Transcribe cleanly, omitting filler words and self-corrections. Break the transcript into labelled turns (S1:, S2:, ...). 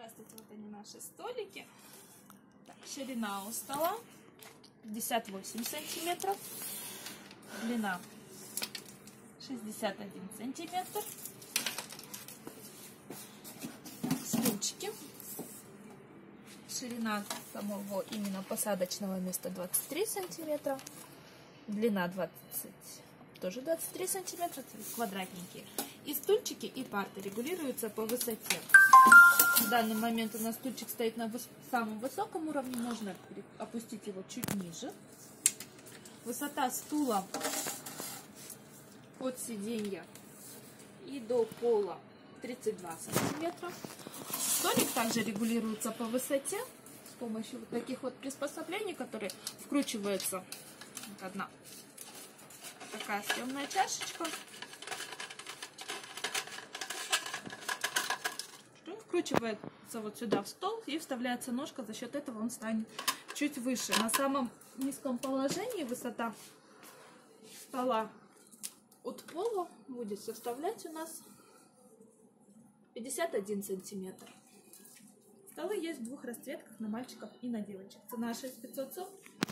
S1: Здравствуйте, вот они наши столики. Так, ширина у стола 58 сантиметров, длина 61 сантиметр. Стульчики. Ширина самого именно посадочного места 23 сантиметра, длина тоже 23 сантиметра, квадратненькие. И стульчики и парты регулируются по высоте. В данный момент у нас стульчик стоит на самом высоком уровне, можно опустить его чуть ниже. Высота стула от сиденья и до пола 32 сантиметра. Столик также регулируется по высоте с помощью вот таких вот приспособлений, которые вкручиваются. Вот одна такая съемная чашечка. Вкручивается вот сюда в стол и вставляется ножка, за счет этого он станет чуть выше. На самом низком положении высота стола от пола будет составлять у нас 51 сантиметр. Столы есть в двух расцветках, на мальчиков и на девочек. Цена 6540.